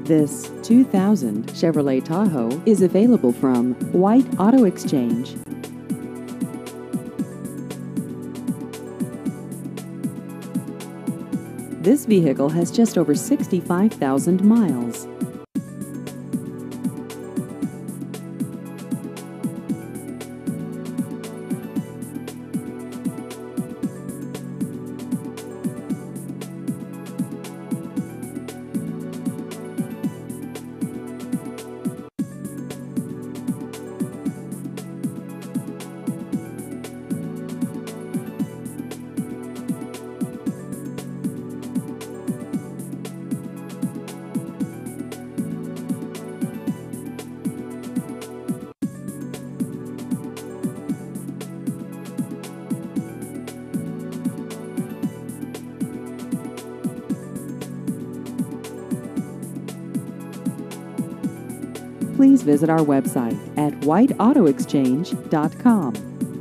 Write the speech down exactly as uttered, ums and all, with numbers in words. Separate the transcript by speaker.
Speaker 1: This two thousand Chevrolet Tahoe is available from White Auto Exchange. This vehicle has just over sixty-five thousand miles. Please visit our website at white auto exchange dot com.